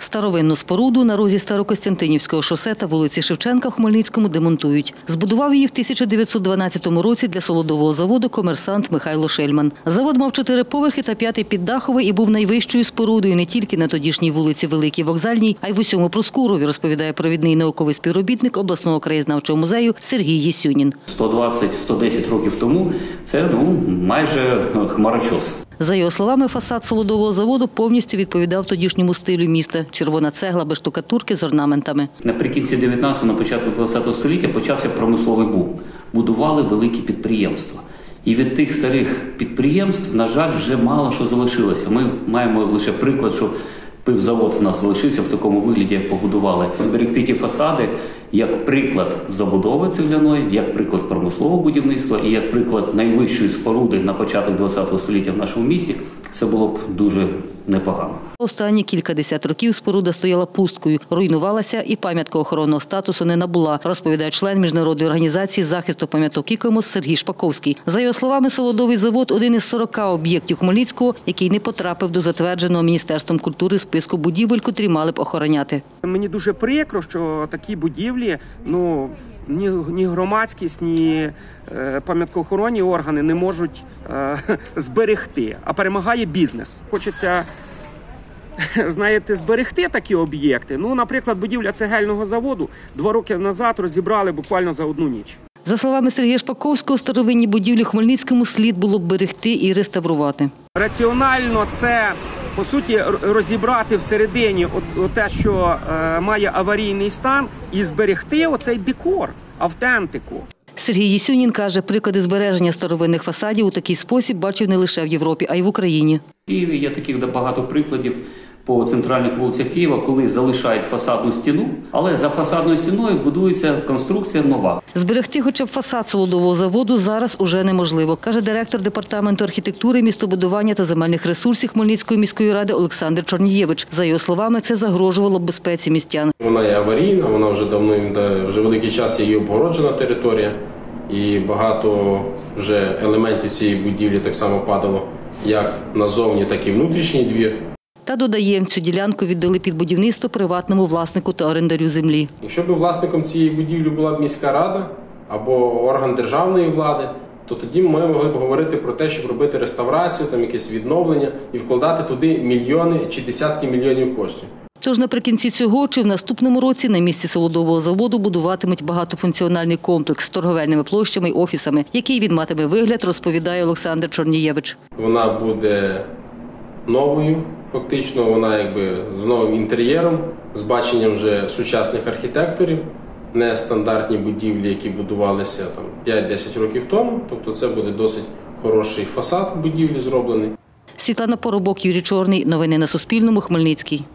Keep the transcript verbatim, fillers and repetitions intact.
Старовинну споруду на розі Старокостянтинівського шосе та вулиці Шевченка в Хмельницькому демонтують. Збудував її в тисяча дев'ятсот дванадцятому році для солодового заводу комерсант Михайло Шельман. Завод мав чотири поверхи та п'ятий піддаховий і був найвищою спорудою не тільки на тодішній вулиці Великій Вокзальній, а й в усьому Проскурові, розповідає провідний науковий співробітник обласного краєзнавчого музею Сергій Єсюнін. сто двадцять – сто десять років тому це ну, майже хмарочос. За його словами, фасад солодового заводу повністю відповідав тодішньому стилю міста – червона цегла без штукатурки з орнаментами. Наприкінці дев'ятнадцятого, на початку двадцятого століття почався промисловий бум. Будували великі підприємства. І від тих старих підприємств, на жаль, вже мало що залишилося. Ми маємо лише приклад, що пивзавод в нас залишився в такому вигляді, як побудували. Зберегти ті фасади як приклад забудови цегляної, як приклад промислового будівництва і як приклад найвищої споруди на початок двадцятого століття в нашому місті, це було б дуже непогано. Останні кількадесят років споруда стояла пусткою, руйнувалася і пам'ятка охоронного статусу не набула, розповідає член Міжнародної організації захисту пам'яток ІКОМОС Сергій Шпаковський. За його словами, солодовий завод – один із сорока об'єктів Хмельницького, який не потрапив до затвердженого Міністерством культури списку будівель, котрі мали б охороняти. Мені дуже прикро, що такі будівлі, ну, ні, ні громадськість, ні е, пам'яткоохоронні органи не можуть е, зберегти, а перемагає бізнес. Хочеться, знаєте, зберегти такі об'єкти. Ну, наприклад, будівля цегельного заводу два роки назад розібрали буквально за одну ніч. За словами Сергія Шпаковського, старовинні будівлі в Хмельницькому слід було б берегти і реставрувати. Раціонально це, по суті, розібрати всередині те, що е, має аварійний стан, і зберегти оцей декор, автентику. Сергій Єсюнін каже, приклади збереження старовинних фасадів у такий спосіб бачив не лише в Європі, а й в Україні. В Києві є таких багато прикладів по центральних вулицях Києва, коли залишають фасадну стіну, але за фасадною стіною будується конструкція нова. Зберегти хоча б фасад солодового заводу зараз уже неможливо, каже директор департаменту архітектури, містобудування та земельних ресурсів Хмельницької міської ради Олександр Чорнієвич. За його словами, це загрожувало б безпеці містян. Вона є аварійна, вона вже давно, вже великий час є її обгороджена територія, і багато вже елементів цієї будівлі так само падало, як назовні, так і внутрішній двір. Та додає, цю ділянку віддали під будівництво приватному власнику та орендарю землі. Якщо б власником цієї будівлі була б міська рада або орган державної влади, то тоді ми могли б говорити про те, щоб робити реставрацію, там якесь відновлення і вкладати туди мільйони чи десятки мільйонів коштів. Тож наприкінці цього чи в наступному році на місці солодового заводу будуватимуть багатофункціональний комплекс з торговельними площами й офісами, який він матиме вигляд, розповідає Олександр Чорнієвич. Вона буде новою, фактично вона якби з новим інтер'єром, з баченням вже сучасних архітекторів, не стандартні будівлі, які будувалися там п'ять-десять років тому, тобто це буде досить хороший фасад будівлі зроблений. Світлана Поробок, Юрій Чорний. Новини на Суспільному. Хмельницький.